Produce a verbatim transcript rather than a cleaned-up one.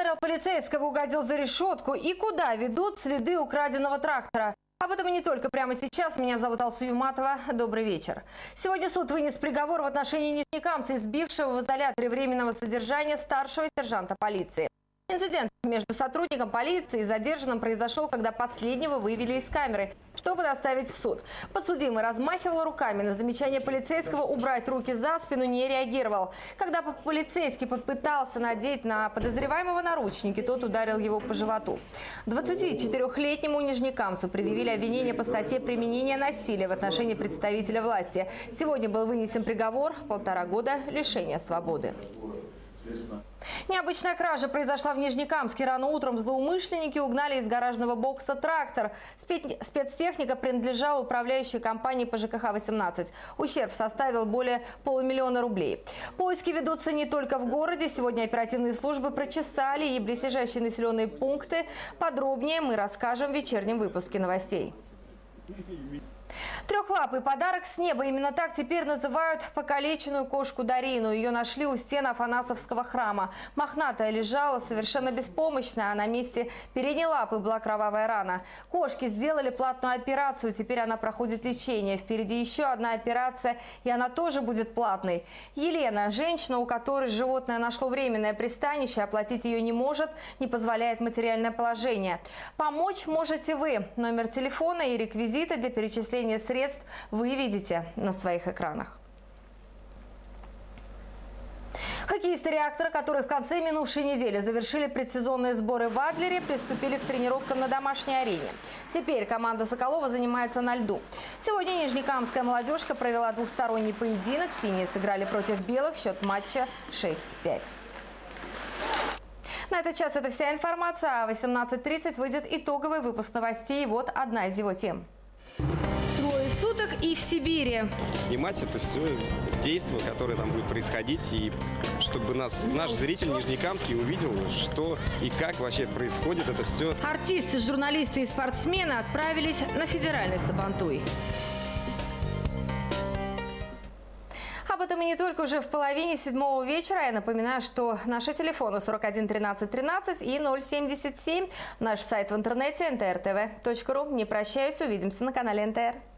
Ударил полицейского, угодил за решетку. И куда ведут следы украденного трактора? Об этом и не только прямо сейчас. Меня зовут Алсу Юматова. Добрый вечер. Сегодня суд вынес приговор в отношении нижнекамца, избившего в изоляторе временного содержания старшего сержанта полиции. Инцидент между сотрудником полиции и задержанным произошел, когда последнего вывели из камеры, чтобы доставить в суд. Подсудимый размахивал руками. На замечание полицейского убрать руки за спину не реагировал. Когда полицейский попытался надеть на подозреваемого наручники, тот ударил его по животу. двадцатичетырёхлетнему нижнекамцу предъявили обвинение по статье «Применение насилия» в отношении представителя власти. Сегодня был вынесен приговор – полтора года лишения свободы. Необычная кража произошла в Нижнекамске. Рано утром злоумышленники угнали из гаражного бокса трактор. Спецтехника принадлежала управляющей компании по ЖКХ восемнадцать. Ущерб составил более полумиллиона рублей. Поиски ведутся не только в городе. Сегодня оперативные службы прочесали и близлежащие населенные пункты. Подробнее мы расскажем в вечернем выпуске новостей. Трехлапый подарок с неба. Именно так теперь называют покалеченную кошку Дарину. Ее нашли у стен Афанасовского храма. Мохнатая лежала совершенно беспомощная, а на месте передней лапы была кровавая рана. Кошке сделали платную операцию. Теперь она проходит лечение. Впереди еще одна операция, и она тоже будет платной. Елена, женщина, у которой животное нашло временное пристанище, оплатить ее не может, не позволяет материальное положение. Помочь можете вы. Номер телефона и реквизиты для перечисления средств вы видите на своих экранах. Хоккеисты «Реактора», которые в конце минувшей недели завершили предсезонные сборы в Адлере, приступили к тренировкам на домашней арене. Теперь команда Соколова занимается на льду. Сегодня нижнекамская молодежка провела двухсторонний поединок. Синие сыграли против белых. Счет матча шесть пять. На этот час это вся информация. А в восемнадцать тридцать выйдет итоговый выпуск новостей. Вот одна из его тем. Трое суток и в Сибири. Снимать это все действие, которое там будет происходить, и чтобы нас, наш зритель нижнекамский увидел, что и как вообще происходит это все. Артисты, журналисты и спортсмены отправились на федеральный Сабантуй. Об этом и не только уже в половине седьмого вечера. Я напоминаю, что наши телефоны сорок один тринадцать тринадцать и ноль семьдесят семь. Наш сайт в интернете эн тэ эр тэ вэ точка ру. Не прощаюсь, увидимся на канале эн тэ эр.